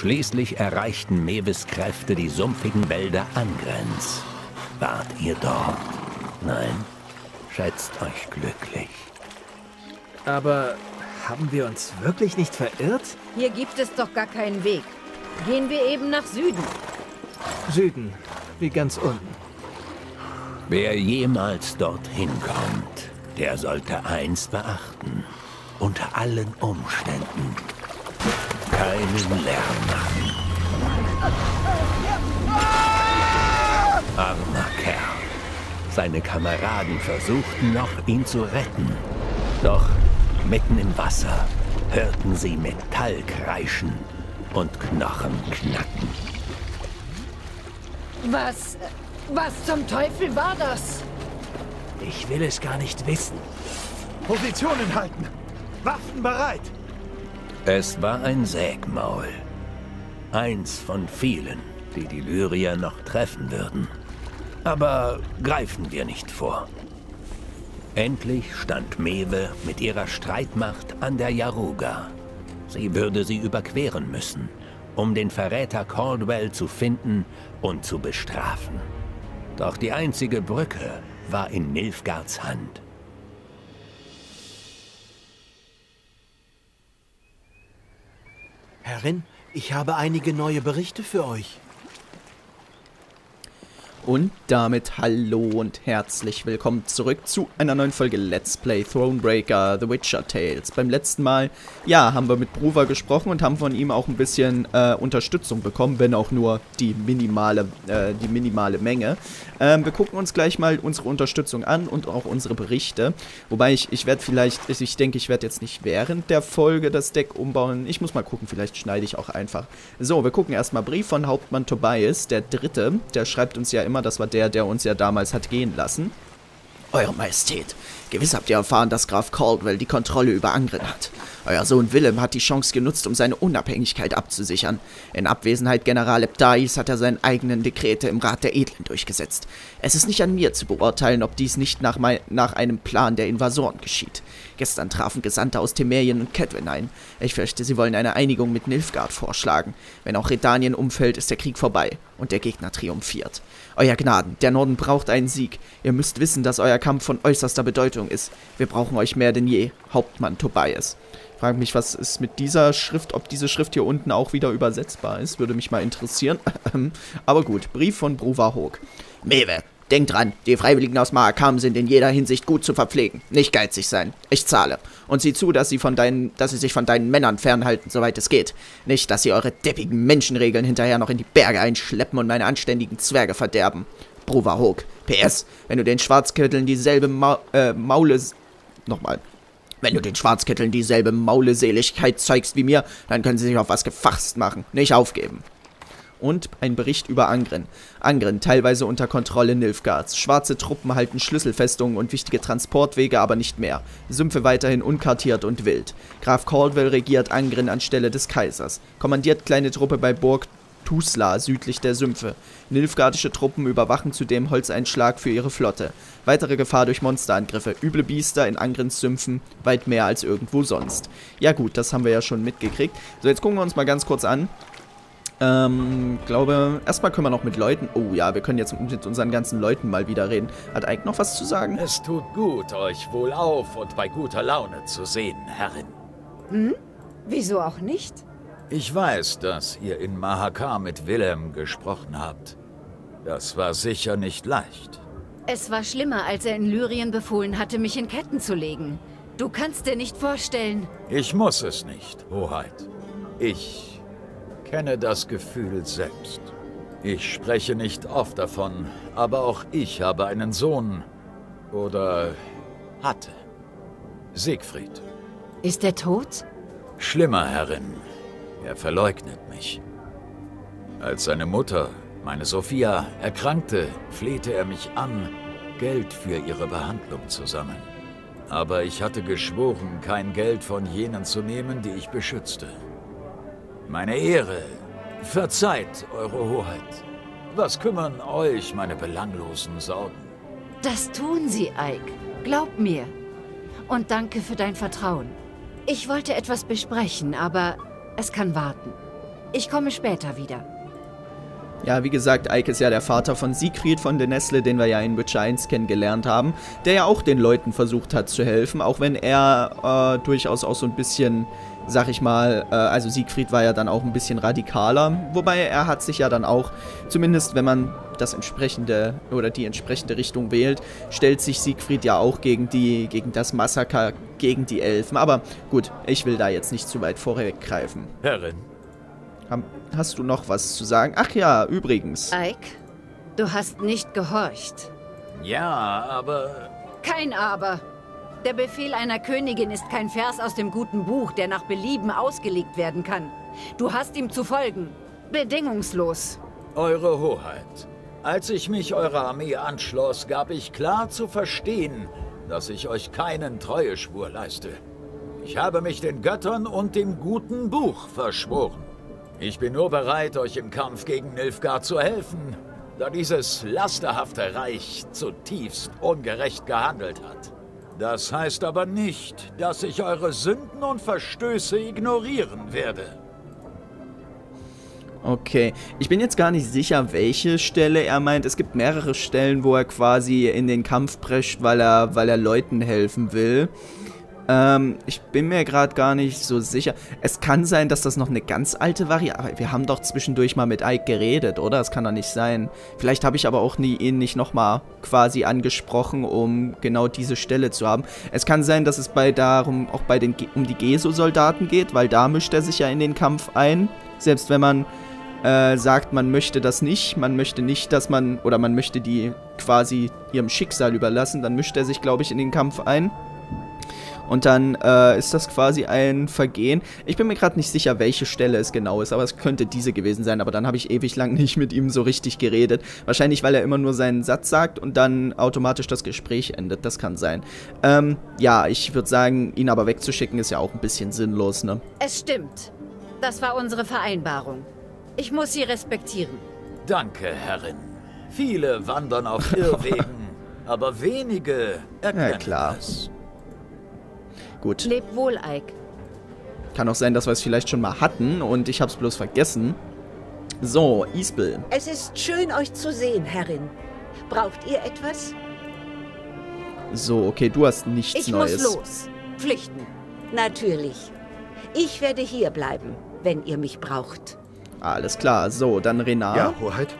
Schließlich erreichten Mewes Kräfte die sumpfigen Wälder Angrens. Wart ihr dort? Nein? Schätzt euch glücklich. Aber haben wir uns wirklich nicht verirrt? Hier gibt es doch gar keinen Weg. Gehen wir eben nach Süden. Süden, wie ganz unten. Wer jemals dorthin kommt, der sollte eins beachten. Unter allen Umständen keinen Lärm machen. Armer Kerl. Seine Kameraden versuchten noch, ihn zu retten. Doch mitten im Wasser hörten sie Metall kreischen und Knochen knacken. Was zum Teufel war das? Ich will es gar nicht wissen. Positionen halten! Waffen bereit! Es war ein Sägmaul. Eins von vielen, die die Lyrier noch treffen würden. Aber greifen wir nicht vor. Endlich stand Mewe mit ihrer Streitmacht an der Yaruga. Sie würde sie überqueren müssen, um den Verräter Caldwell zu finden und zu bestrafen. Doch die einzige Brücke war in Nilfgaards Hand. Herrin, ich habe einige neue Berichte für euch. Und damit hallo und herzlich willkommen zurück zu einer neuen Folge Let's Play Thronebreaker The Witcher Tales. Beim letzten Mal, ja, haben wir mit Bruva gesprochen und haben von ihm auch ein bisschen Unterstützung bekommen, wenn auch nur die minimale Menge. Wir gucken uns gleich mal unsere Unterstützung an und auch unsere Berichte. Wobei ich werde vielleicht, ich denke, ich werde jetzt nicht während der Folge das Deck umbauen. Ich muss mal gucken, vielleicht schneide ich auch einfach. So, wir gucken erstmal Brief von Hauptmann Tobias, der Dritte. Der schreibt uns ja immer, das war der uns ja damals hat gehen lassen. Eure Majestät, gewiss habt ihr erfahren, dass Graf Caldwell die Kontrolle über Angren hat. Euer Sohn Willem hat die Chance genutzt, um seine Unabhängigkeit abzusichern. In Abwesenheit General Ebdais hat er seine eigenen Dekrete im Rat der Edlen durchgesetzt. Es ist nicht an mir zu beurteilen, ob dies nicht nach einem Plan der Invasoren geschieht. Gestern trafen Gesandte aus Temerien und Cedwen ein. Ich fürchte, sie wollen eine Einigung mit Nilfgaard vorschlagen. Wenn auch Redannien umfällt, ist der Krieg vorbei und der Gegner triumphiert. Euer Gnaden, der Norden braucht einen Sieg. Ihr müsst wissen, dass euer Kampf von äußerster Bedeutung ist. Wir brauchen euch mehr denn je, Hauptmann Tobias. Frage mich, was ist mit dieser Schrift, ob diese Schrift hier unten auch wieder übersetzbar ist, würde mich mal interessieren. Aber gut, Brief von Bruva Hoog. Mewe, denkt dran, die Freiwilligen aus Mahakam sind in jeder Hinsicht gut zu verpflegen. Nicht geizig sein. Ich zahle. Und sieh zu, dass sie sich von deinen Männern fernhalten, soweit es geht. Nicht, dass sie eure deppigen Menschenregeln hinterher noch in die Berge einschleppen und meine anständigen Zwerge verderben. Bruva Hoog. PS, wenn du den Schwarzkitteln dieselbe Wenn du den Schwarzkitteln dieselbe Mauleseligkeit zeigst wie mir, dann können sie sich auf was gefasst machen. Nicht aufgeben. Und ein Bericht über Angren. Angren, teilweise unter Kontrolle Nilfgaards. Schwarze Truppen halten Schlüsselfestungen und wichtige Transportwege, aber nicht mehr. Sümpfe weiterhin unkartiert und wild. Graf Caldwell regiert Angren anstelle des Kaisers. Kommandiert kleine Truppe bei Burg Tusla, südlich der Sümpfe. Nilfgaardische Truppen überwachen zudem Holzeinschlag für ihre Flotte. Weitere Gefahr durch Monsterangriffe. Üble Biester in Angrens Sümpfen, weit mehr als irgendwo sonst. Ja gut, das haben wir ja schon mitgekriegt. So, jetzt gucken wir uns mal ganz kurz an. Glaube, erstmal können wir noch mit Leuten... Oh ja, wir können jetzt mit unseren ganzen Leuten mal wieder reden. Hat Ike noch was zu sagen? Es tut gut, euch wohlauf und bei guter Laune zu sehen, Herrin. Hm? Wieso auch nicht? Ich weiß, dass ihr in Mahakam mit Willem gesprochen habt. Das war sicher nicht leicht. Es war schlimmer, als er in Lyrien befohlen hatte, mich in Ketten zu legen. Du kannst dir nicht vorstellen... Ich muss es nicht, Hoheit. Ich kenne das Gefühl selbst. Ich spreche nicht oft davon, aber auch ich habe einen Sohn. Oder hatte. Siegfried. Ist er tot? Schlimmer, Herrin. Er verleugnet mich. Als seine Mutter, meine Sophia, erkrankte, flehte er mich an, Geld für ihre Behandlung zu sammeln. Aber ich hatte geschworen, kein Geld von jenen zu nehmen, die ich beschützte. Meine Ehre, verzeiht, Eure Hoheit. Was kümmern euch meine belanglosen Sorgen? Das tun sie, Ike. Glaub mir. Und danke für dein Vertrauen. Ich wollte etwas besprechen, aber es kann warten. Ich komme später wieder. Ja, wie gesagt, Ike ist ja der Vater von Siegfried von den Nesle, den wir ja in Witcher 1 kennengelernt haben, der ja auch den Leuten versucht hat zu helfen, auch wenn er durchaus auch so ein bisschen, sag ich mal, also Siegfried war ja dann auch ein bisschen radikaler, wobei er hat sich ja dann auch, zumindest wenn man das entsprechende oder die entsprechende Richtung wählt, stellt sich Siegfried ja auch gegen das Massaker, gegen die Elfen, aber gut, ich will da jetzt nicht zu weit vorweggreifen. Herrin. Hast du noch was zu sagen? Ach ja, übrigens. Ike, du hast nicht gehorcht. Ja, aber... Kein Aber. Der Befehl einer Königin ist kein Vers aus dem guten Buch, der nach Belieben ausgelegt werden kann. Du hast ihm zu folgen. Bedingungslos. Eure Hoheit, als ich mich eurer Armee anschloss, gab ich klar zu verstehen, dass ich euch keinen Treueschwur leiste. Ich habe mich den Göttern und dem guten Buch verschworen. Ich bin nur bereit, euch im Kampf gegen Nilfgaard zu helfen, da dieses lasterhafte Reich zutiefst ungerecht gehandelt hat. Das heißt aber nicht, dass ich eure Sünden und Verstöße ignorieren werde. Okay, ich bin jetzt gar nicht sicher, welche Stelle er meint. Es gibt mehrere Stellen, wo er quasi in den Kampf prescht, weil er Leuten helfen will. Ich bin mir gerade gar nicht so sicher. Es kann sein, dass das noch eine ganz alte Variante... Aber wir haben doch zwischendurch mal mit Ike geredet, oder? Das kann doch nicht sein. Vielleicht habe ich aber auch ihn nicht nochmal quasi angesprochen, um genau diese Stelle zu haben. Es kann sein, dass es um die Geso-Soldaten geht, weil da mischt er sich ja in den Kampf ein. Selbst wenn man sagt, man möchte das nicht, man möchte nicht, dass man... Oder man möchte die quasi ihrem Schicksal überlassen, dann mischt er sich, glaube ich, in den Kampf ein. Und dann ist das quasi ein Vergehen. Ich bin mir gerade nicht sicher, welche Stelle es genau ist, aber es könnte diese gewesen sein. Aber dann habe ich ewig lang nicht mit ihm so richtig geredet. Wahrscheinlich, weil er immer nur seinen Satz sagt und dann automatisch das Gespräch endet. Das kann sein. Ja, ich würde sagen, ihn aber wegzuschicken ist ja auch ein bisschen sinnlos, ne? Es stimmt. Das war unsere Vereinbarung. Ich muss sie respektieren. Danke, Herrin. Viele wandern auf Irrwegen, aber wenige erkennen es. Gut. Leb wohl, Ike. Kann auch sein, dass wir es vielleicht schon mal hatten und ich hab's bloß vergessen. So, Isbel. Es ist schön, euch zu sehen, Herrin. Braucht ihr etwas? So, okay, du hast nichts Neues. Ich muss los. Pflichten. Natürlich. Ich werde hier bleiben, wenn ihr mich braucht. Alles klar. So, dann Renar. Ja, Hoheit.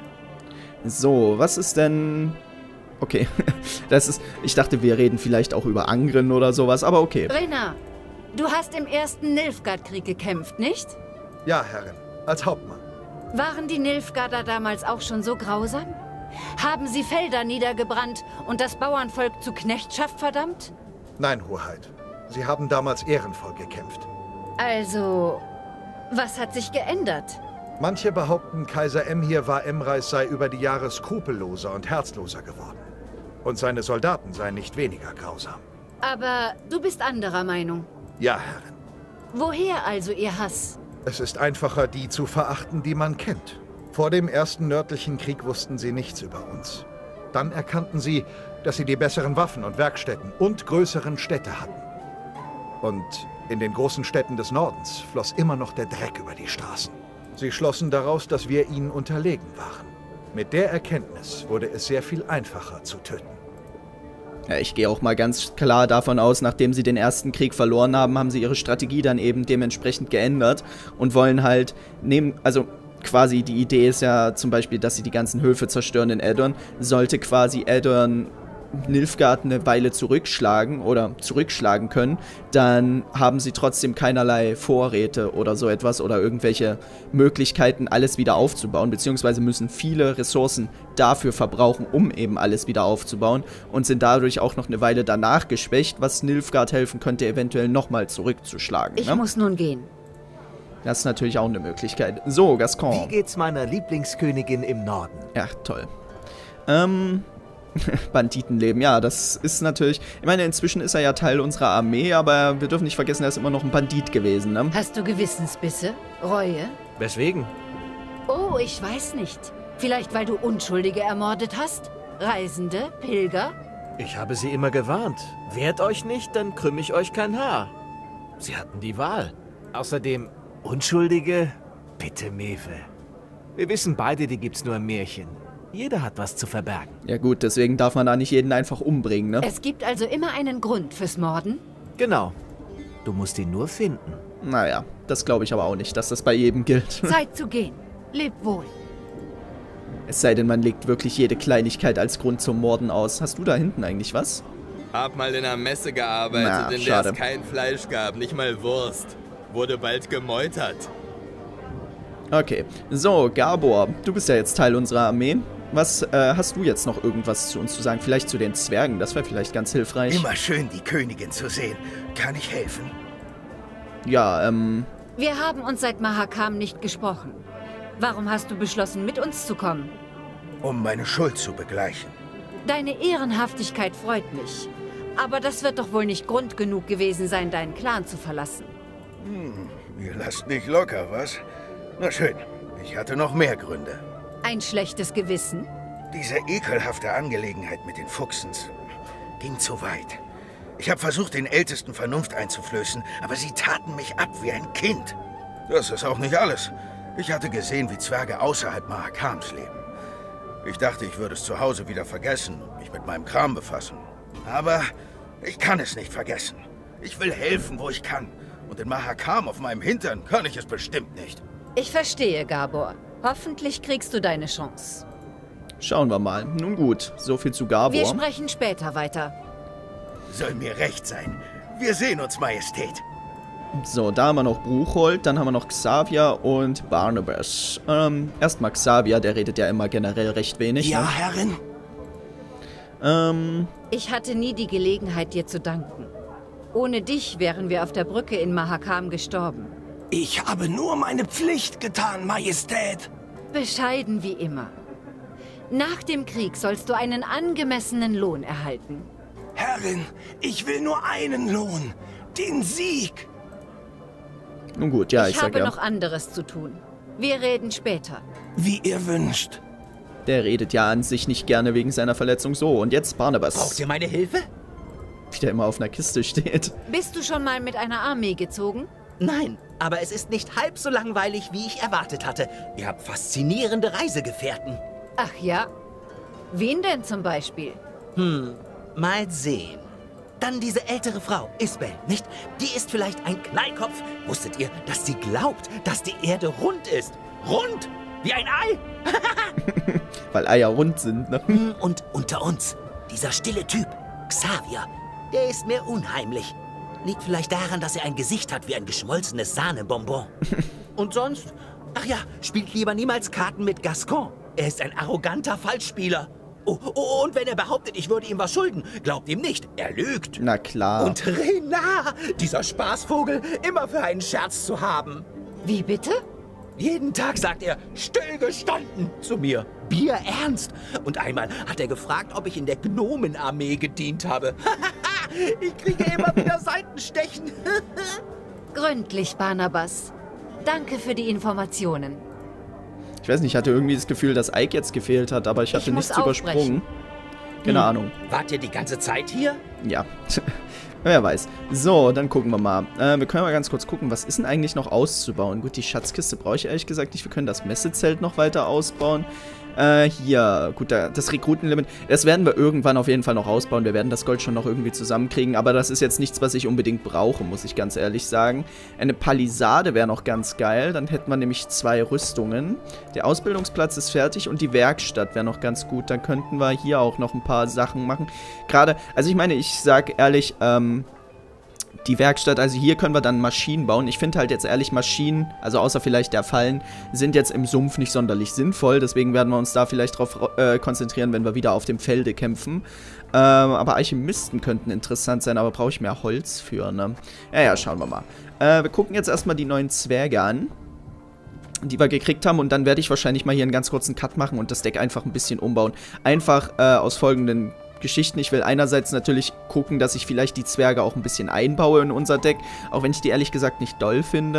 So, was ist denn... Okay, ich dachte, wir reden vielleicht auch über Angren oder sowas, aber okay. Renar, du hast im ersten Nilfgaard-Krieg gekämpft, nicht? Ja, Herrin, als Hauptmann. Waren die Nilfgaarder damals auch schon so grausam? Haben sie Felder niedergebrannt und das Bauernvolk zu Knechtschaft verdammt? Nein, Hoheit. Sie haben damals ehrenvoll gekämpft. Also, was hat sich geändert? Manche behaupten, Kaiser Emhyr war Emreis sei über die Jahre skrupelloser und herzloser geworden. Und seine Soldaten seien nicht weniger grausam. Aber du bist anderer Meinung. Ja, Herrin. Woher also Ihr Hass? Es ist einfacher, die zu verachten, die man kennt. Vor dem ersten nördlichen Krieg wussten sie nichts über uns. Dann erkannten sie, dass sie die besseren Waffen und Werkstätten und größeren Städte hatten. Und in den großen Städten des Nordens floss immer noch der Dreck über die Straßen. Sie schlossen daraus, dass wir ihnen unterlegen waren. Mit der Erkenntnis wurde es sehr viel einfacher zu töten. Ja, ich gehe auch mal ganz klar davon aus, nachdem sie den ersten Krieg verloren haben, haben sie ihre Strategie dann eben dementsprechend geändert und wollen halt also quasi die Idee ist ja zum Beispiel, dass sie die ganzen Höfe zerstören in Aedirn, sollte quasi Aedirn Nilfgaard eine Weile zurückschlagen können, dann haben sie trotzdem keinerlei Vorräte oder so etwas oder irgendwelche Möglichkeiten, alles wieder aufzubauen, beziehungsweise müssen viele Ressourcen dafür verbrauchen, um eben alles wieder aufzubauen und sind dadurch auch noch eine Weile danach geschwächt, was Nilfgaard helfen könnte, eventuell nochmal zurückzuschlagen. Ich muss nun gehen. Das ist natürlich auch eine Möglichkeit. So, Gascon. Wie geht's meiner Lieblingskönigin im Norden? Ja, toll. Banditenleben, ja, das ist natürlich... Ich meine, inzwischen ist er ja Teil unserer Armee, aber wir dürfen nicht vergessen, er ist immer noch ein Bandit gewesen, ne? Hast du Gewissensbisse? Reue? Weswegen? Oh, ich weiß nicht. Vielleicht, weil du Unschuldige ermordet hast? Reisende? Pilger? Ich habe sie immer gewarnt. Wehrt euch nicht, dann krümme ich euch kein Haar. Sie hatten die Wahl. Außerdem, Unschuldige? bitte, Mewe. Wir wissen beide, die gibt's nur im Märchen. Jeder hat was zu verbergen. Ja gut, deswegen darf man da nicht jeden einfach umbringen, ne? Es gibt also immer einen Grund fürs Morden? Genau. Du musst ihn nur finden. Naja, das glaube ich aber auch nicht, dass das bei jedem gilt. Zeit zu gehen. Leb wohl. Es sei denn, man legt wirklich jede Kleinigkeit als Grund zum Morden aus. Hast du da hinten eigentlich was? Hab mal in einer Messe gearbeitet, in der es kein Fleisch gab, nicht mal Wurst. Wurde bald gemeutert. Okay. So, Gabor, du bist ja jetzt Teil unserer Armee. Was hast du jetzt noch irgendwas zu uns zu sagen? Vielleicht zu den Zwergen, das wäre vielleicht ganz hilfreich. Immer schön, die Königin zu sehen. Kann ich helfen? Ja, Wir haben uns seit Mahakam nicht gesprochen. Warum hast du beschlossen, mit uns zu kommen? Um meine Schuld zu begleichen. Deine Ehrenhaftigkeit freut mich. Aber das wird doch wohl nicht Grund genug gewesen sein, deinen Clan zu verlassen. Ihr lasst nicht locker, was? Na schön, ich hatte noch mehr Gründe. Ein schlechtes Gewissen? Diese ekelhafte Angelegenheit mit den Fuchsens ging zu weit. Ich habe versucht, den Ältesten Vernunft einzuflößen, aber sie taten mich ab wie ein Kind. Das ist auch nicht alles. Ich hatte gesehen, wie Zwerge außerhalb Mahakams leben. Ich dachte, ich würde es zu Hause wieder vergessen und mich mit meinem Kram befassen. Aber ich kann es nicht vergessen. Ich will helfen, wo ich kann. Und in Mahakam auf meinem Hintern kann ich es bestimmt nicht. Ich verstehe, Gabor. Hoffentlich kriegst du deine Chance. schauen wir mal. Nun gut, so viel zu Gabor. Wir sprechen später weiter. Soll mir recht sein. Wir sehen uns, Majestät. So, da haben wir noch Bruchold, dann haben wir noch Xavier und Barnabas. Erstmal Xavier, der redet ja immer generell recht wenig. Ja, ne? Herrin? Ich hatte nie die Gelegenheit, dir zu danken. Ohne dich wären wir auf der Brücke in Mahakam gestorben. Ich habe nur meine Pflicht getan, Majestät. Bescheiden wie immer. Nach dem Krieg sollst du einen angemessenen Lohn erhalten. Herrin, ich will nur einen Lohn. Den Sieg. Nun gut, ja, ich Ich sag habe ja. noch anderes zu tun. Wir reden später. Wie ihr wünscht. Der redet ja an sich nicht gerne wegen seiner Verletzung. So, und jetzt Barnabas. Braucht ihr meine Hilfe? Wie der immer auf einer Kiste steht. Bist du schon mal mit einer Armee gezogen? Nein, aber es ist nicht halb so langweilig, wie ich erwartet hatte. Ihr habt faszinierende Reisegefährten. Ach ja? Wen denn zum Beispiel? Mal sehen. Dann diese ältere Frau, Isbel, nicht? Die ist vielleicht ein Knallkopf. Wusstet ihr, dass sie glaubt, dass die Erde rund ist? Rund! Wie ein Ei! Weil Eier rund sind, ne? Und unter uns, dieser stille Typ, Xavier, der ist mir unheimlich. Liegt vielleicht daran, dass er ein Gesicht hat wie ein geschmolzenes Sahnebonbon. Und sonst? Ach ja, spielt lieber niemals Karten mit Gascon. Er ist ein arroganter Falschspieler. Oh, und wenn er behauptet, ich würde ihm was schulden, glaubt ihm nicht, er lügt. Na klar. Und Renard, dieser Spaßvogel, immer für einen Scherz zu haben. Wie bitte? Jeden Tag sagt er, stillgestanden zu mir, bierernst. Und einmal hat er gefragt, ob ich in der Gnomenarmee gedient habe. Ich kriege immer wieder Seitenstechen. Gründlich, Barnabas. Danke für die Informationen. Ich weiß nicht, ich hatte irgendwie das Gefühl, dass Ike jetzt gefehlt hat, aber ich hatte muss nichts übersprungen. aufbrechen. Keine Ahnung. Wart ihr die ganze Zeit hier? Ja. Wer weiß. So, dann gucken wir mal. Wir können mal ganz kurz gucken, was ist denn eigentlich noch auszubauen? Gut, die Schatzkiste brauche ich ehrlich gesagt nicht. Wir können das Messezelt noch weiter ausbauen. Hier, gut, das Rekrutenlimit, das werden wir irgendwann auf jeden Fall noch ausbauen. Wir werden das Gold schon noch irgendwie zusammenkriegen, aber das ist jetzt nichts, was ich unbedingt brauche, muss ich ganz ehrlich sagen. Eine Palisade wäre noch ganz geil, dann hätten wir nämlich 2 Rüstungen. Der Ausbildungsplatz ist fertig und die Werkstatt wäre noch ganz gut. Dann könnten wir hier auch noch ein paar Sachen machen. Gerade, also ich meine, ich sag ehrlich, die Werkstatt, also hier können wir dann Maschinen bauen. Ich finde halt jetzt ehrlich, Maschinen, also außer vielleicht der Fallen, sind jetzt im Sumpf nicht sonderlich sinnvoll. Deswegen werden wir uns da vielleicht drauf konzentrieren, wenn wir wieder auf dem Felde kämpfen. Aber Alchemisten könnten interessant sein, aber brauche ich mehr Holz für, ne? Ja, schauen wir mal. Wir gucken jetzt erstmal die neuen Zwerge an, die wir gekriegt haben. Und dann werde ich wahrscheinlich mal hier einen ganz kurzen Cut machen und das Deck einfach ein bisschen umbauen. Einfach aus folgenden Geschichten. Ich will einerseits natürlich gucken, dass ich vielleicht die Zwerge auch ein bisschen einbaue in unser Deck, auch wenn ich die ehrlich gesagt nicht doll finde.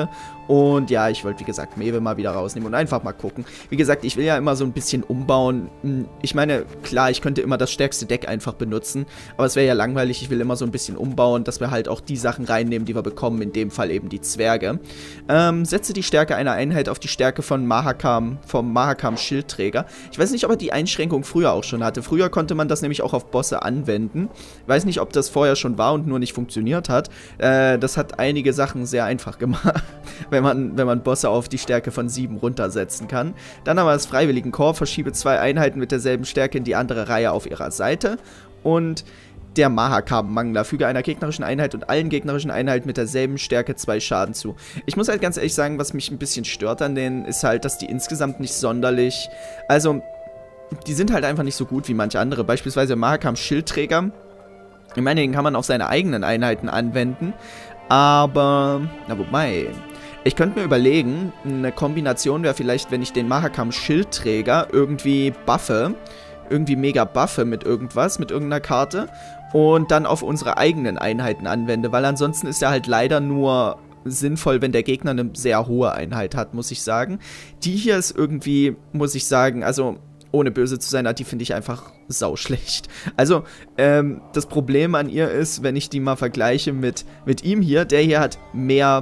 Und ja, ich wollte, wie gesagt, Mewe mal wieder rausnehmen und einfach mal gucken. Wie gesagt, ich will ja immer so ein bisschen umbauen. Ich meine, klar, ich könnte immer das stärkste Deck einfach benutzen, aber es wäre ja langweilig. Ich will immer so ein bisschen umbauen, dass wir halt auch die Sachen reinnehmen, die wir bekommen. In dem Fall eben die Zwerge. Setze die Stärke einer Einheit auf die Stärke von Mahakam, vom Mahakam Schildträger. Ich weiß nicht, ob er die Einschränkung früher auch schon hatte. Früher konnte man das nämlich auch auf Bosse anwenden. Ich weiß nicht, ob das vorher schon war und nur nicht funktioniert hat. Das hat einige Sachen sehr einfach gemacht, wenn man Bosse auf die Stärke von 7 runtersetzen kann. Dann haben wir das Freiwilligenkorps, verschiebe 2 Einheiten mit derselben Stärke in die andere Reihe auf ihrer Seite. Und der Mahakam-Mangler, füge einer gegnerischen Einheit und allen gegnerischen Einheiten mit derselben Stärke 2 Schaden zu. Ich muss halt ganz ehrlich sagen, was mich ein bisschen stört an denen, ist halt, dass die insgesamt nicht sonderlich... Also, die sind halt einfach nicht so gut wie manche andere. Beispielsweise Mahakam Schildträger. Ich meine, den kann man auf seine eigenen Einheiten anwenden. Aber, na wobei... Ich könnte mir überlegen, eine Kombination wäre vielleicht, wenn ich den Mahakam Schildträger irgendwie buffe, irgendwie mega buffe mit irgendwas, mit irgendeiner Karte und dann auf unsere eigenen Einheiten anwende, weil ansonsten ist er halt leider nur sinnvoll, wenn der Gegner eine sehr hohe Einheit hat, muss ich sagen. Die hier ist irgendwie, muss ich sagen, also ohne böse zu sein, die finde ich einfach sauschlecht. Also, das Problem an ihr ist, wenn ich die mal vergleiche mit ihm hier, der hier hat mehr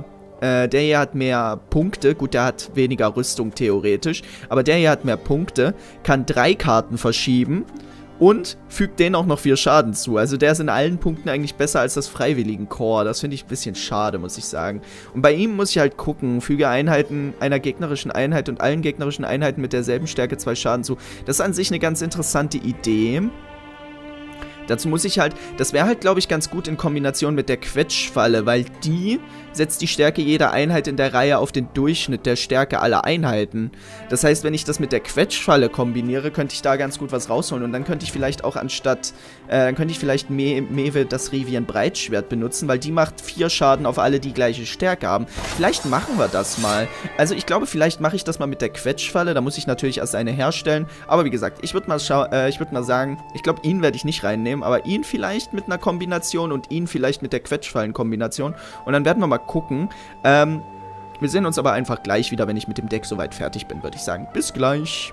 Punkte. Gut, der hat weniger Rüstung theoretisch. Aber der hier hat mehr Punkte. Kann 3 Karten verschieben. Und fügt denen auch noch 4 Schaden zu. Also der ist in allen Punkten eigentlich besser als das Freiwilligenkorps. Das finde ich ein bisschen schade, muss ich sagen. Und bei ihm muss ich halt gucken. Füge Einheiten einer gegnerischen Einheit und allen gegnerischen Einheiten mit derselben Stärke 2 Schaden zu. Das ist an sich eine ganz interessante Idee. Dazu muss ich halt, das wäre halt, glaube ich, ganz gut in Kombination mit der Quetschfalle, weil die setzt die Stärke jeder Einheit in der Reihe auf den Durchschnitt der Stärke aller Einheiten. Das heißt, wenn ich das mit der Quetschfalle kombiniere, könnte ich da ganz gut was rausholen und dann könnte ich vielleicht auch anstatt, Mewe das Rivian Breitschwert benutzen, weil die macht 4 Schaden auf alle, die gleiche Stärke haben. Vielleicht machen wir das mal. Also ich glaube, vielleicht mache ich das mal mit der Quetschfalle, da muss ich natürlich erst eine herstellen, aber wie gesagt, ich würde mal sagen, ich glaube, ihn werde ich nicht reinnehmen, aber ihn vielleicht mit einer Kombination und ihn vielleicht mit der Quetschfallen-Kombination. Und dann werden wir mal gucken. Wir sehen uns aber einfach gleich wieder, wenn ich mit dem Deck soweit fertig bin, würde ich sagen. Bis gleich.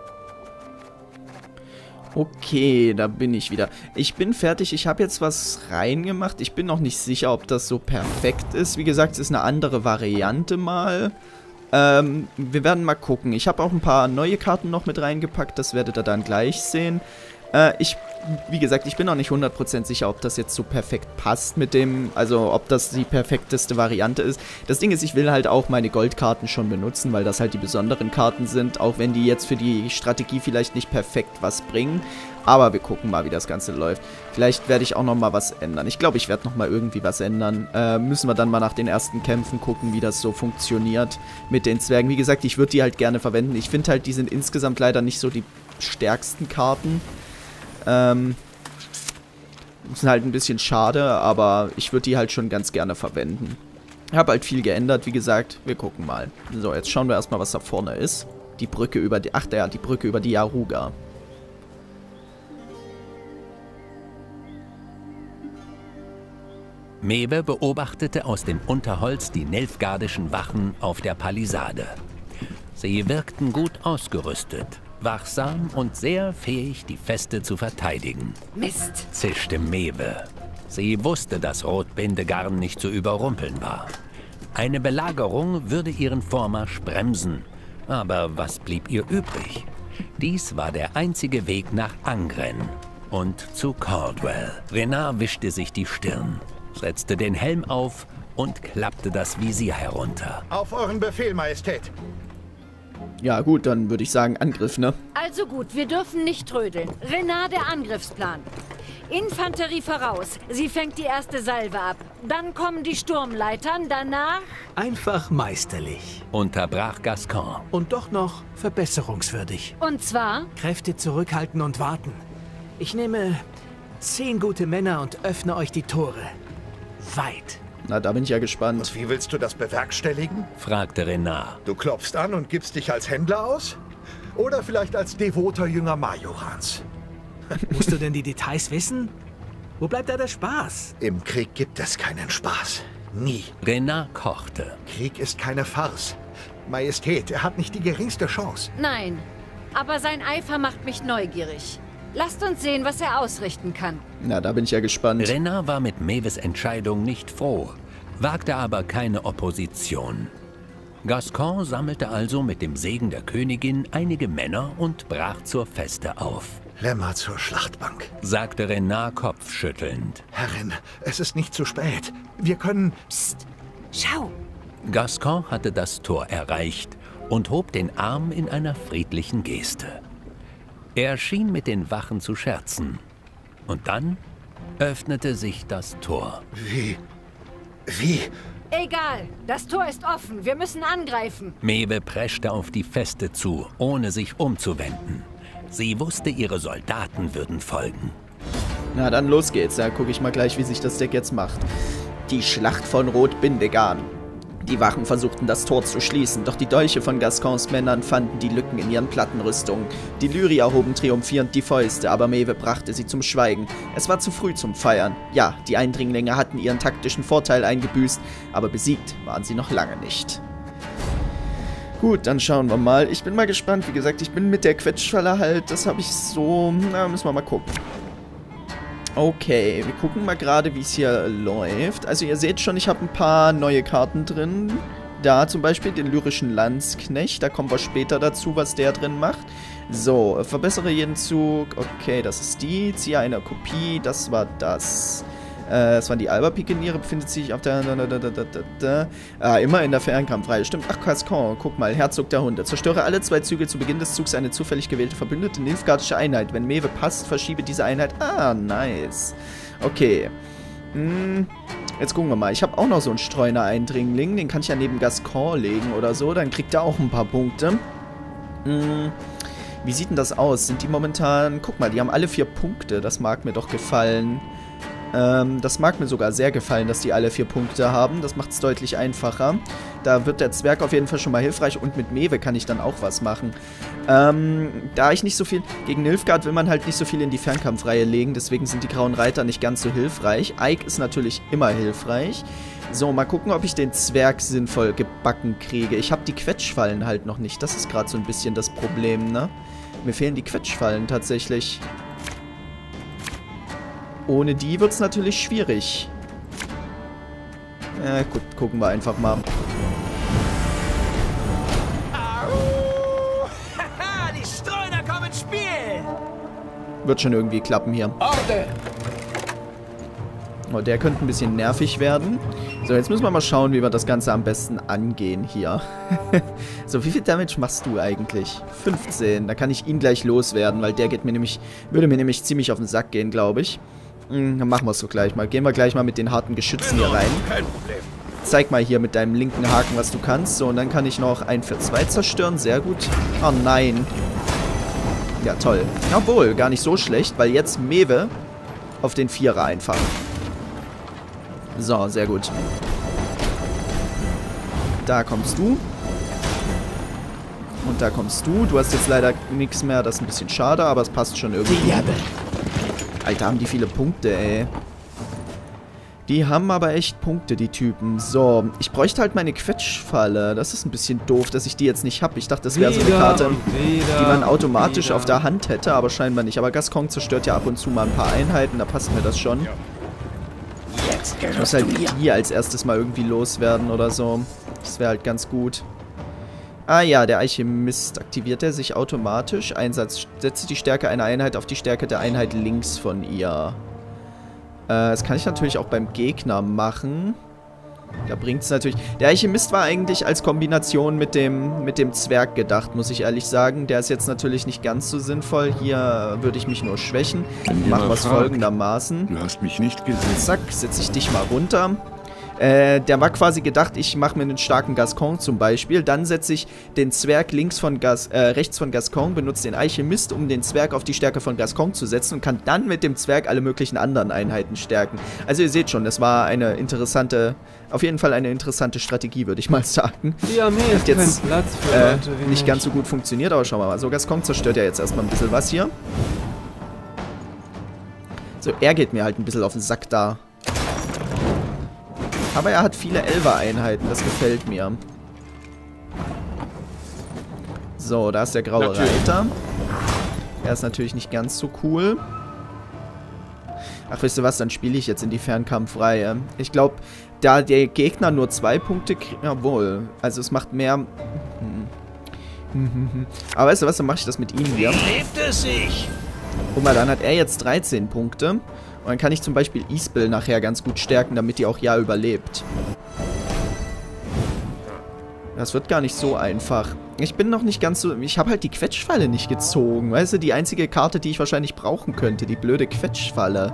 Okay, da bin ich wieder. Ich bin fertig. Ich habe jetzt was reingemacht. Ich bin noch nicht sicher, ob das so perfekt ist. Wie gesagt, es ist eine andere Variante mal. Wir werden mal gucken. Ich habe auch ein paar neue Karten noch mit reingepackt. Das werdet ihr dann gleich sehen. Wie gesagt, ich bin noch nicht 100% sicher, ob das jetzt so perfekt passt mit dem, also ob das die perfekteste Variante ist. Das Ding ist, ich will halt auch meine Goldkarten schon benutzen, weil das halt die besonderen Karten sind, auch wenn die jetzt für die Strategie vielleicht nicht perfekt was bringen. Aber wir gucken mal, wie das Ganze läuft. Vielleicht werde ich auch noch mal was ändern. Ich glaube, ich werde noch mal irgendwie was ändern. Müssen wir dann mal nach den ersten Kämpfen gucken, wie das so funktioniert mit den Zwergen. Wie gesagt, ich würde die halt gerne verwenden. Ich finde halt, die sind insgesamt leider nicht so die stärksten Karten. Sind halt ein bisschen schade, aber ich würde die halt schon ganz gerne verwenden. Ich habe halt viel geändert, wie gesagt. Wir gucken mal. So, jetzt schauen wir erstmal, was da vorne ist. Die Brücke über die... Ach, ja, die Brücke über die Yaruga. Mewe beobachtete aus dem Unterholz die Nilfgaardischen Wachen auf der Palisade. Sie wirkten gut ausgerüstet, wachsam und sehr fähig, die Feste zu verteidigen. Mist, zischte Mewe. Sie wusste, dass Rotbindegarn nicht zu überrumpeln war. Eine Belagerung würde ihren Vormarsch bremsen. Aber was blieb ihr übrig? Dies war der einzige Weg nach Angren und zu Caldwell. Renard wischte sich die Stirn, setzte den Helm auf und klappte das Visier herunter. Auf euren Befehl, Majestät. Ja gut, dann würde ich sagen Angriff, ne? Also gut, wir dürfen nicht trödeln. Renard, der Angriffsplan. Infanterie voraus. Sie fängt die erste Salve ab. Dann kommen die Sturmleitern, danach... Einfach meisterlich. Unterbrach Gascoigne. Und doch noch verbesserungswürdig. Und zwar? Kräfte zurückhalten und warten. Ich nehme 10 gute Männer und öffne euch die Tore. Weit. Na, da bin ich ja gespannt. Und wie willst du das bewerkstelligen? Fragte Renard. Du klopfst an und gibst dich als Händler aus? Oder vielleicht als devoter Jünger Majorans? Musst du denn die Details wissen? Wo bleibt da der Spaß? Im Krieg gibt es keinen Spaß. Nie. Renard kochte. Krieg ist keine Farce. Majestät, er hat nicht die geringste Chance. Nein, aber sein Eifer macht mich neugierig. Lasst uns sehen, was er ausrichten kann. Na, da bin ich ja gespannt. Renard war mit Mewes Entscheidung nicht froh, wagte aber keine Opposition. Gascoigne sammelte also mit dem Segen der Königin einige Männer und brach zur Feste auf. Lämmer zur Schlachtbank, sagte Renard kopfschüttelnd. Herrin, es ist nicht zu spät. Wir können... Psst, schau! Gascoigne hatte das Tor erreicht und hob den Arm in einer friedlichen Geste. Er schien mit den Wachen zu scherzen. Und dann öffnete sich das Tor. Wie? Egal, das Tor ist offen. Wir müssen angreifen. Mewe preschte auf die Feste zu, ohne sich umzuwenden. Sie wusste, ihre Soldaten würden folgen. Na, dann los geht's. Da gucke ich mal gleich, wie sich das Deck jetzt macht. Die Schlacht von Rot-Bindegarn. Die Wachen versuchten, das Tor zu schließen, doch die Dolche von Gascoignes Männern fanden die Lücken in ihren Plattenrüstungen. Die Lyrier hoben triumphierend die Fäuste, aber Mewe brachte sie zum Schweigen. Es war zu früh zum Feiern. Ja, die Eindringlinge hatten ihren taktischen Vorteil eingebüßt, aber besiegt waren sie noch lange nicht. Gut, dann schauen wir mal. Ich bin mal gespannt. Wie gesagt, ich bin mit der Quetschfalle halt, das habe ich so... Na, müssen wir mal gucken. Okay, wir gucken mal gerade, wie es hier läuft. Also ihr seht schon, ich habe ein paar neue Karten drin. Da zum Beispiel den lyrischen Landsknecht. Da kommen wir später dazu, was der drin macht. So, verbessere jeden Zug. Okay, das ist die. Ziehe eine Kopie. Das war das. Das waren die Alba-Pikeniere. Befindet sich auf der... immer in der Fernkampfreihe. Stimmt. Ach, Gascoigne. Guck mal. Herzog der Hunde. Zerstöre alle 2 Züge zu Beginn des Zugs eine zufällig gewählte verbündete nilfgaardische Einheit. Wenn Mewe passt, verschiebe diese Einheit. Ah, nice. Okay. Jetzt gucken wir mal. Ich habe auch noch so einen Streuner-Eindringling. Den kann ich ja neben Gascoigne legen oder so. Dann kriegt er auch ein paar Punkte. Wie sieht denn das aus? Sind die momentan... Guck mal, die haben alle 4 Punkte. Das mag mir doch gefallen. Das mag mir sogar sehr gefallen, dass die alle 4 Punkte haben. Das macht es deutlich einfacher. Da wird der Zwerg auf jeden Fall schon mal hilfreich. Und mit Mewe kann ich dann auch was machen. Da ich nicht so viel... Gegen Nilfgaard will man halt nicht so viel in die Fernkampfreihe legen. Deswegen sind die Grauen Reiter nicht ganz so hilfreich. Ike ist natürlich immer hilfreich. So, mal gucken, ob ich den Zwerg sinnvoll gebacken kriege. Ich habe die Quetschfallen halt noch nicht. Das ist gerade so ein bisschen das Problem, ne? Mir fehlen die Quetschfallen tatsächlich. Ohne die wird es natürlich schwierig. Gut, gucken wir einfach mal. Die Streuner kommen ins Spiel! Wird schon irgendwie klappen hier. Oh, der könnte ein bisschen nervig werden. So, jetzt müssen wir mal schauen, wie wir das Ganze am besten angehen hier. So, wie viel Damage machst du eigentlich? 15. Da kann ich ihn gleich loswerden, weil der geht mir nämlich, würde mir nämlich ziemlich auf den Sack gehen, glaube ich. Dann machen wir es so gleich mal. Gehen wir gleich mal mit den harten Geschützen hier rein. Zeig mal hier mit deinem linken Haken, was du kannst. So, und dann kann ich noch 1 für 2 zerstören. Sehr gut. Oh nein. Ja, toll. Obwohl, gar nicht so schlecht, weil jetzt Mewe auf den 4er einfach. So, sehr gut. Da kommst du. Und da kommst du. Du hast jetzt leider nichts mehr. Das ist ein bisschen schade, aber es passt schon irgendwie. Alter, haben die viele Punkte, ey. Die haben aber echt Punkte, die Typen. So, ich bräuchte halt meine Quetschfalle. Das ist ein bisschen doof, dass ich die jetzt nicht habe. Ich dachte, das wäre so eine Karte, die man automatisch auf der Hand hätte, aber scheinbar nicht. Aber Gascoigne zerstört ja ab und zu mal ein paar Einheiten, da passt mir das schon. Ich muss halt die als erstes mal irgendwie loswerden oder so. Das wäre halt ganz gut. Ah ja, der Alchemist. Aktiviert er sich automatisch? Einsatz. Setze die Stärke einer Einheit auf die Stärke der Einheit links von ihr. Das kann ich natürlich auch beim Gegner machen. Da bringt es natürlich... Der Alchemist war eigentlich als Kombination mit dem Zwerg gedacht, muss ich ehrlich sagen. Der ist jetzt natürlich nicht ganz so sinnvoll. Hier würde ich mich nur schwächen. Machen wir es folgendermaßen. Du hast mich nicht gesehen. Zack, setze ich dich mal runter. Der war quasi gedacht, ich mache mir einen starken Gascoigne zum Beispiel. Dann setze ich den Zwerg rechts von Gascoigne, benutze den Alchemist, um den Zwerg auf die Stärke von Gascoigne zu setzen und kann dann mit dem Zwerg alle möglichen anderen Einheiten stärken. Also ihr seht schon, das war eine interessante, auf jeden Fall eine interessante Strategie, würde ich mal sagen. Die Armee ist jetzt kein Platz für Leute wie nicht ganz so gut funktioniert, aber schauen wir mal. So, Gascoigne zerstört ja jetzt erstmal ein bisschen was hier. So, er geht mir halt ein bisschen auf den Sack da. Aber er hat viele Elfer-Einheiten, das gefällt mir. So, da ist der graue Reiter. Er ist natürlich nicht ganz so cool. Ach, wisst ihr was, dann spiele ich jetzt in die Fernkampfreihe. Ich glaube, da der Gegner nur 2 Punkte kriegt, jawohl. Also es macht mehr... Aber weißt du was, dann mache ich das mit ihm hier. Lebt es sich? Guck mal, dann hat er jetzt 13 Punkte. Und dann kann ich zum Beispiel Isbel nachher ganz gut stärken, damit die auch ja überlebt. Das wird gar nicht so einfach. Ich bin noch nicht ganz so... Ich habe halt die Quetschfalle nicht gezogen. Weißt du, die einzige Karte, die ich wahrscheinlich brauchen könnte. Die blöde Quetschfalle.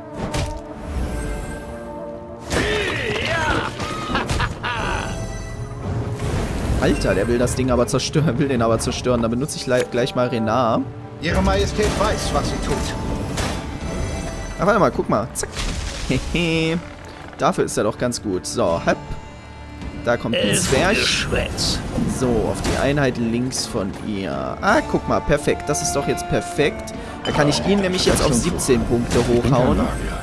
Alter, der will das Ding aber zerstören. Will den aber zerstören. Da benutze ich gleich mal Renard. Ihre Majestät weiß, was sie tut. Ach, warte mal, guck mal. Zack. Hehe. Dafür ist er doch ganz gut. So, hopp. Da kommt ein Zwerg. So, auf die Einheit links von ihr. Ah, guck mal, perfekt. Das ist doch jetzt perfekt. Da kann ich ihn nämlich jetzt auf 17 Punkte hochhauen.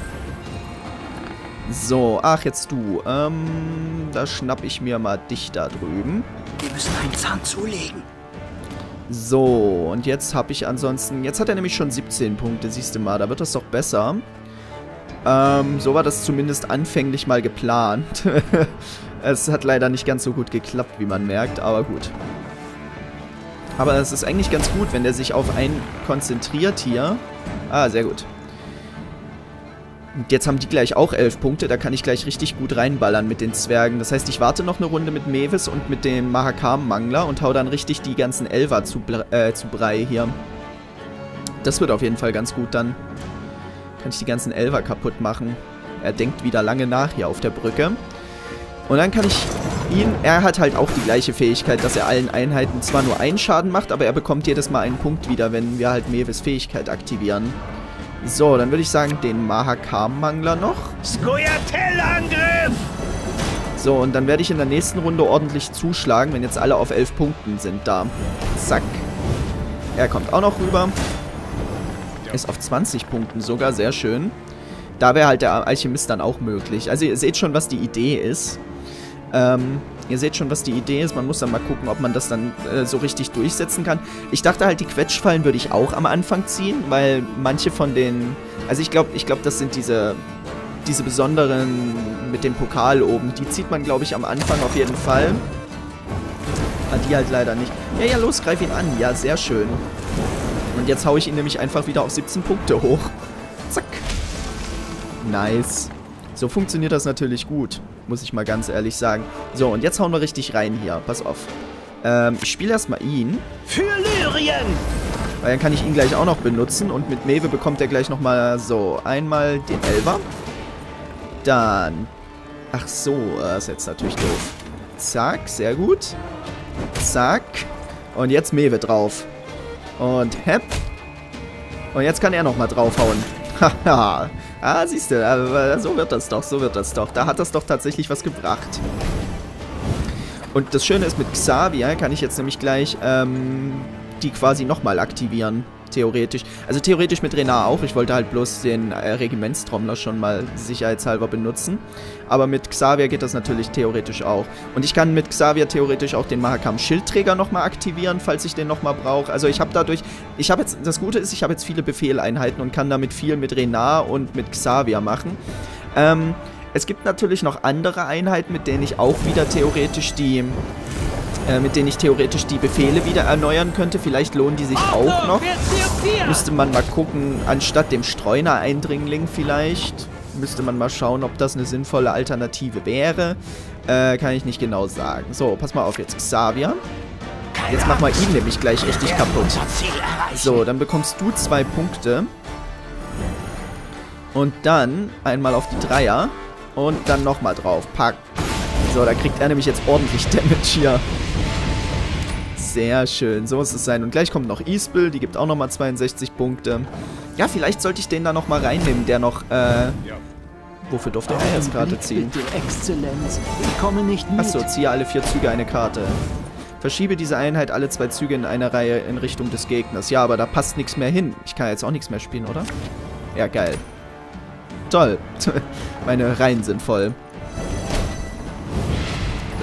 So, ach, jetzt du. Da schnapp ich mir mal dich da drüben. Wir müssen einen Zahn zulegen. So, und jetzt habe ich ansonsten... Jetzt hat er nämlich schon 17 Punkte, siehst du mal. Da wird das doch besser. So war das zumindest anfänglich mal geplant. Es hat leider nicht ganz so gut geklappt, wie man merkt, aber gut. Aber es ist eigentlich ganz gut, wenn der sich auf einen konzentriert hier. Ah, sehr gut. Und jetzt haben die gleich auch 11 Punkte, da kann ich gleich richtig gut reinballern mit den Zwergen. Das heißt, ich warte noch eine Runde mit Mewis und mit dem Mahakam-Mangler und hau dann richtig die ganzen Elfer zu Brei hier. Das wird auf jeden Fall ganz gut dann. Kann ich die ganzen Elfer kaputt machen. Er denkt wieder lange nach hier auf der Brücke. Und dann kann ich ihn... Er hat halt auch die gleiche Fähigkeit, dass er allen Einheiten zwar nur einen Schaden macht, aber er bekommt jedes Mal einen Punkt wieder, wenn wir halt Mewis Fähigkeit aktivieren. So, dann würde ich sagen, den Mahakam-Mangler noch. Skoyatel-Angriff! So, und dann werde ich in der nächsten Runde ordentlich zuschlagen, wenn jetzt alle auf 11 Punkten sind da. Zack. Er kommt auch noch rüber. Ist auf 20 Punkten sogar, sehr schön. Da wäre halt der Alchemist dann auch möglich. Also ihr seht schon, was die Idee ist. Man muss dann mal gucken, ob man das dann so richtig durchsetzen kann. Ich dachte halt, die Quetschfallen würde ich auch am Anfang ziehen, weil manche von den... Also ich glaube, das sind diese besonderen mit dem Pokal oben. Die zieht man, glaube ich, am Anfang auf jeden Fall. Die halt leider nicht. Ja, los, greif ihn an. Ja, sehr schön. Und jetzt haue ich ihn nämlich einfach wieder auf 17 Punkte hoch. Zack. Nice. So funktioniert das natürlich gut, muss ich mal ganz ehrlich sagen. So, und jetzt hauen wir richtig rein hier. Pass auf. Ich spiele erstmal ihn. Für Lyrien! Weil dann kann ich ihn gleich auch noch benutzen. Und mit Mewe bekommt er gleich nochmal so einmal den Elfer. Dann... Ach so, das ist jetzt natürlich doof. Zack, sehr gut. Zack. Und jetzt Mewe drauf. Und hepp. Und jetzt kann er nochmal draufhauen. Haha. Ah, siehst du, so wird das doch. Da hat das doch tatsächlich was gebracht. Und das Schöne ist, mit Xavier kann ich jetzt nämlich gleich die quasi nochmal aktivieren. Theoretisch. Also theoretisch mit Renard auch. Ich wollte halt bloß den Regimentstrommler schon mal sicherheitshalber benutzen. Aber mit Xavier geht das natürlich theoretisch auch. Und ich kann mit Xavier theoretisch auch den Mahakam-Schildträger nochmal aktivieren, falls ich den nochmal brauche. Also ich habe dadurch... das Gute ist, ich habe jetzt viele Befehleinheiten und kann damit viel mit Renard und mit Xavier machen. Es gibt natürlich noch andere Einheiten, mit denen ich auch wieder theoretisch die Befehle wieder erneuern könnte. Vielleicht lohnen die sich auch noch. Müsste man mal gucken, anstatt dem Streuner-Eindringling vielleicht. Müsste man mal schauen, ob das eine sinnvolle Alternative wäre. Kann ich nicht genau sagen. So, pass mal auf jetzt, Xavier. Jetzt machen wir ihn nämlich gleich richtig kaputt. So, dann bekommst du 2 Punkte. Und dann einmal auf die Dreier. Und dann nochmal drauf. Pack. So, da kriegt er nämlich jetzt ordentlich Damage hier. Sehr schön, so muss es sein. Und gleich kommt noch Isbel, die gibt auch nochmal 62 Punkte. Ja, vielleicht sollte ich den da nochmal reinnehmen, der noch, wofür durfte er jetzt Karte ziehen? Exzellenz, ich komme nicht mit. Achso, ziehe alle 4 Züge eine Karte. Verschiebe diese Einheit alle 2 Züge in einer Reihe in Richtung des Gegners. Ja, aber da passt nichts mehr hin. Ich kann jetzt auch nichts mehr spielen, oder? Ja, geil. Toll. Meine Reihen sind voll.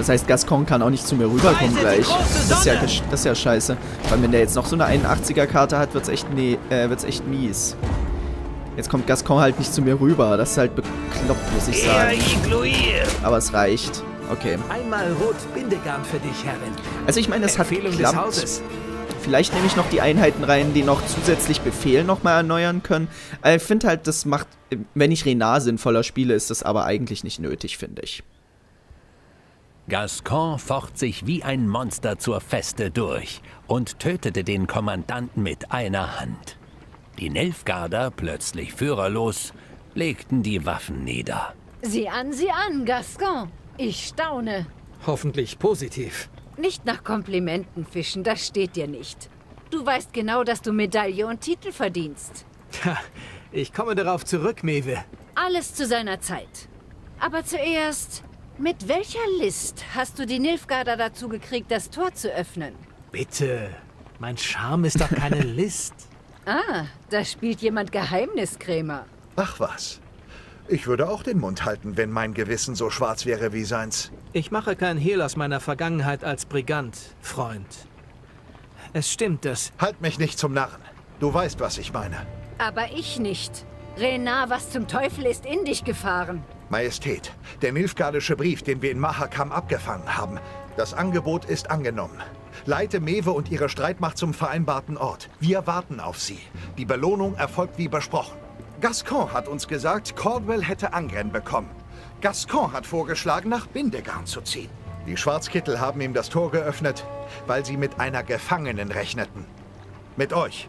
Das heißt, Gascoigne kann auch nicht zu mir rüberkommen gleich. Das ist ja scheiße. Weil wenn der jetzt noch so eine 81er-Karte hat, wird's echt mies. Jetzt kommt Gascoigne halt nicht zu mir rüber. Das ist halt bekloppt, muss ich sagen. Aber es reicht. Okay. Einmal Rot-Bindegarn für dich, Herrin. Also ich meine, es hat geklappt. Vielleicht nehme ich noch die Einheiten rein, die noch zusätzlich Befehl nochmal erneuern können. Ich finde halt, das macht, wenn ich Renard sinnvoller spiele, ist das aber eigentlich nicht nötig, finde ich. Gascoigne focht sich wie ein Monster zur Feste durch und tötete den Kommandanten mit einer Hand. Die Nilfgaarder, plötzlich führerlos, legten die Waffen nieder. Sieh an, Gascoigne. Ich staune. Hoffentlich positiv. Nicht nach Komplimenten fischen, das steht dir nicht. Du weißt genau, dass du Medaille und Titel verdienst. Tja, ich komme darauf zurück, Mewe. Alles zu seiner Zeit. Aber zuerst, mit welcher List hast du die Nilfgaarder dazu gekriegt, das Tor zu öffnen? Bitte, mein Charme ist doch keine List. Ah, da spielt jemand Geheimniskrämer. Ach was. Ich würde auch den Mund halten, wenn mein Gewissen so schwarz wäre wie seins. Ich mache kein Hehl aus meiner Vergangenheit als Brigant, Freund. Es stimmt, dass... Halt mich nicht zum Narren. Du weißt, was ich meine. Aber ich nicht. Renard, was zum Teufel ist in dich gefahren? Majestät, der nilfgaardische Brief, den wir in Mahakam abgefangen haben. Das Angebot ist angenommen. Leite Mewe und ihre Streitmacht zum vereinbarten Ort. Wir warten auf sie. Die Belohnung erfolgt wie besprochen. Gascoigne hat uns gesagt, Caldwell hätte Angren bekommen. Gascoigne hat vorgeschlagen, nach Bindegarn zu ziehen. Die Schwarzkittel haben ihm das Tor geöffnet, weil sie mit einer Gefangenen rechneten. Mit euch.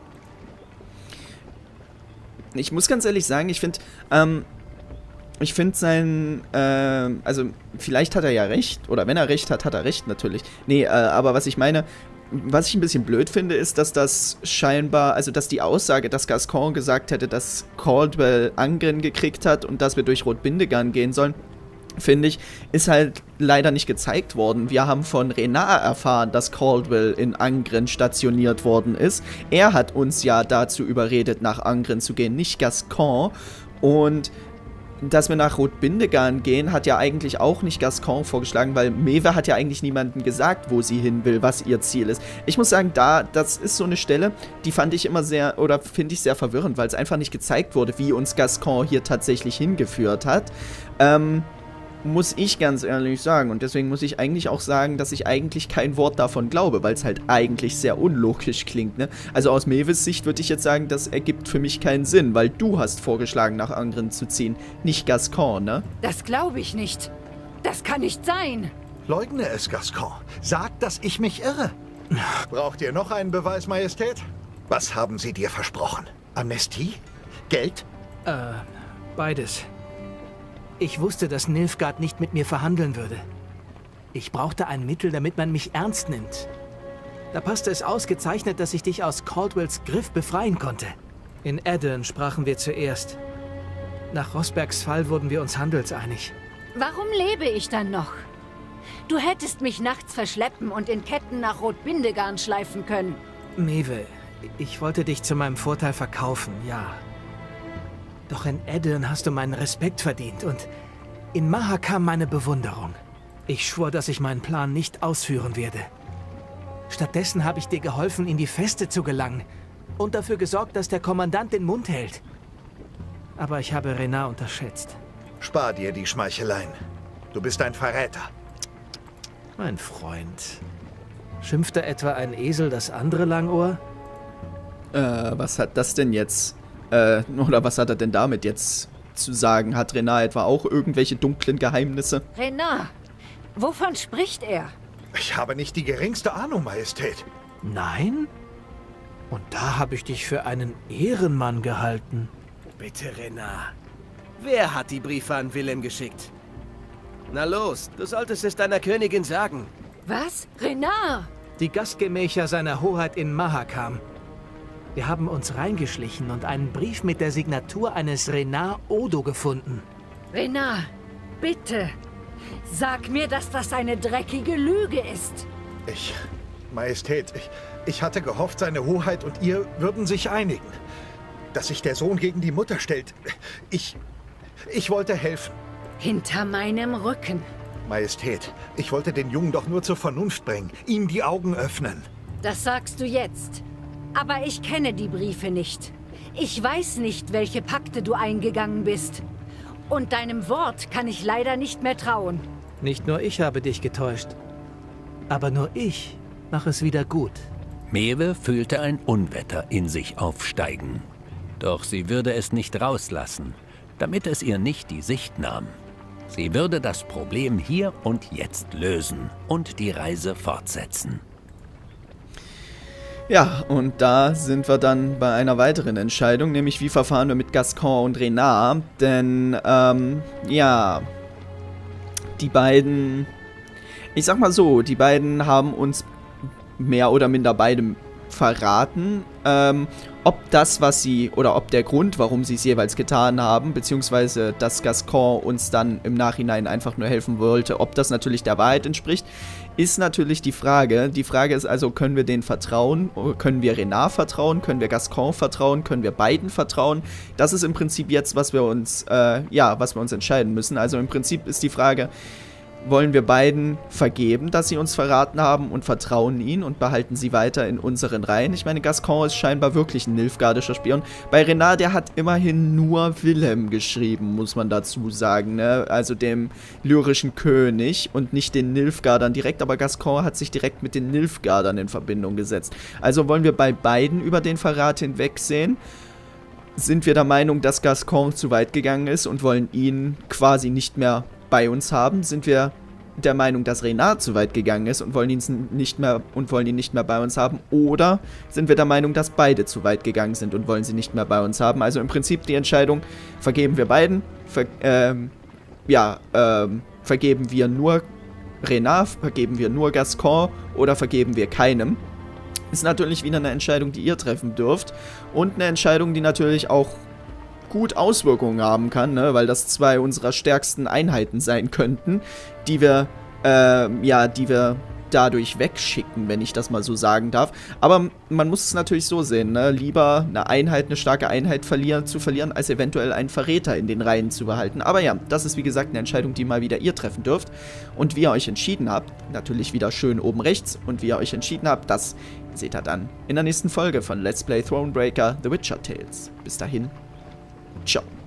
Ich muss ganz ehrlich sagen, ich finde sein, also vielleicht hat er ja recht, oder wenn er recht hat, hat er recht natürlich. Nee, aber was ich meine, was ich ein bisschen blöd finde, ist, dass das scheinbar, also dass die Aussage, dass Gascoigne gesagt hätte, dass Caldwell Angren gekriegt hat und dass wir durch Rot-Bindegarn gehen sollen, finde ich, ist halt leider nicht gezeigt worden. Wir haben von Renard erfahren, dass Caldwell in Angren stationiert worden ist. Er hat uns ja dazu überredet, nach Angren zu gehen, nicht Gascoigne. Und dass wir nach Rot-Bindegarn gehen, hat ja eigentlich auch nicht Gascoigne vorgeschlagen, weil Mewe hat ja eigentlich niemandem gesagt, wo sie hin will, was ihr Ziel ist. Ich muss sagen, das ist so eine Stelle, die fand ich immer sehr, oder finde ich sehr verwirrend, weil es einfach nicht gezeigt wurde, wie uns Gascoigne hier tatsächlich hingeführt hat. Muss ich ganz ehrlich sagen. Und deswegen muss ich eigentlich auch sagen, dass ich eigentlich kein Wort davon glaube, weil es halt eigentlich sehr unlogisch klingt, ne? Also aus Mewes Sicht würde ich jetzt sagen, das ergibt für mich keinen Sinn, weil du hast vorgeschlagen, nach Angren zu ziehen, nicht Gascoigne, ne? Das glaube ich nicht. Das kann nicht sein. Leugne es, Gascoigne. Sag, dass ich mich irre. Braucht ihr noch einen Beweis, Majestät? Was haben sie dir versprochen? Amnestie? Geld? Beides. Ich wusste, dass Nilfgaard nicht mit mir verhandeln würde. Ich brauchte ein Mittel, damit man mich ernst nimmt. Da passte es ausgezeichnet, dass ich dich aus Caldwells Griff befreien konnte. In Aedirn sprachen wir zuerst. Nach Rosbergs Fall wurden wir uns handelseinig. Warum lebe ich dann noch? Du hättest mich nachts verschleppen und in Ketten nach Rot-Bindegarn schleifen können. Mewe, ich wollte dich zu meinem Vorteil verkaufen, ja. Doch in Aedirn hast du meinen Respekt verdient und in Mahakam meine Bewunderung. Ich schwor, dass ich meinen Plan nicht ausführen werde. Stattdessen habe ich dir geholfen, in die Feste zu gelangen und dafür gesorgt, dass der Kommandant den Mund hält. Aber ich habe Renard unterschätzt. Spar dir die Schmeicheleien. Du bist ein Verräter. Mein Freund. Schimpfte etwa ein Esel das andere Langohr? Was hat das denn jetzt? Oder was hat er denn damit jetzt zu sagen? Hat Renard etwa auch irgendwelche dunklen Geheimnisse? Renard, wovon spricht er? Ich habe nicht die geringste Ahnung, Majestät. Nein? Und da habe ich dich für einen Ehrenmann gehalten. Bitte, Renard. Wer hat die Briefe an Willem geschickt? Na los, du solltest es deiner Königin sagen. Was? Renard? Die Gastgemächer seiner Hoheit in Mahakam. Wir haben uns reingeschlichen und einen Brief mit der Signatur eines Renard Odo gefunden. Renard, bitte, sag mir, dass das eine dreckige Lüge ist. Majestät, ich hatte gehofft, seine Hoheit und ihr würden sich einigen. Dass sich der Sohn gegen die Mutter stellt. Ich wollte helfen. Hinter meinem Rücken. Majestät, ich wollte den Jungen doch nur zur Vernunft bringen, ihm die Augen öffnen. Das sagst du jetzt. Aber ich kenne die Briefe nicht. Ich weiß nicht, welche Pakte du eingegangen bist. Und deinem Wort kann ich leider nicht mehr trauen. Nicht nur ich habe dich getäuscht. Aber nur ich mache es wieder gut. Mewe fühlte ein Unwetter in sich aufsteigen. Doch sie würde es nicht rauslassen, damit es ihr nicht die Sicht nahm. Sie würde das Problem hier und jetzt lösen und die Reise fortsetzen. Ja, und da sind wir dann bei einer weiteren Entscheidung, nämlich wie verfahren wir mit Gascoigne und Renard. Denn, ja, die beiden, ich sag mal so, die beiden haben uns mehr oder minder beide verraten. Ob das, was sie, oder ob der Grund, warum sie es jeweils getan haben, beziehungsweise dass Gascoigne uns dann im Nachhinein einfach nur helfen wollte, ob das natürlich der Wahrheit entspricht, ist natürlich die Frage. Die Frage ist also, können wir denen vertrauen? Können wir Renard vertrauen? Können wir Gascoigne vertrauen? Können wir beiden vertrauen? Das ist im Prinzip jetzt, was wir uns, was wir uns entscheiden müssen. Also im Prinzip ist die Frage, wollen wir beiden vergeben, dass sie uns verraten haben und vertrauen ihnen und behalten sie weiter in unseren Reihen? Ich meine, Gascoigne ist scheinbar wirklich ein nilfgaardischer Spion. Bei Renard, der hat immerhin nur Wilhelm geschrieben, muss man dazu sagen, ne? Also dem lyrischen König und nicht den Nilfgaardern direkt, aber Gascoigne hat sich direkt mit den Nilfgaardern in Verbindung gesetzt. Also wollen wir bei beiden über den Verrat hinwegsehen? Sind wir der Meinung, dass Gascoigne zu weit gegangen ist und wollen ihn quasi nicht mehr bei uns haben? Sind wir der Meinung, dass Renard zu weit gegangen ist und wollen ihn nicht mehr bei uns haben? Oder sind wir der Meinung, dass beide zu weit gegangen sind und wollen sie nicht mehr bei uns haben? Also im Prinzip die Entscheidung, vergeben wir beiden, vergeben wir nur Renard, vergeben wir nur Gascoigne oder vergeben wir keinem? Ist natürlich wieder eine Entscheidung, die ihr treffen dürft und eine Entscheidung, die natürlich auch gut Auswirkungen haben kann, ne? Weil das zwei unserer stärksten Einheiten sein könnten, die wir dadurch wegschicken, wenn ich das mal so sagen darf. Aber man muss es natürlich so sehen, ne? Lieber eine starke Einheit zu verlieren, als eventuell einen Verräter in den Reihen zu behalten. Aber ja, das ist wie gesagt eine Entscheidung, die mal wieder ihr treffen dürft. Und wie ihr euch entschieden habt, natürlich wieder schön oben rechts, und wie ihr euch entschieden habt, das seht ihr dann in der nächsten Folge von Let's Play Thronebreaker: The Witcher Tales. Bis dahin. Ciao.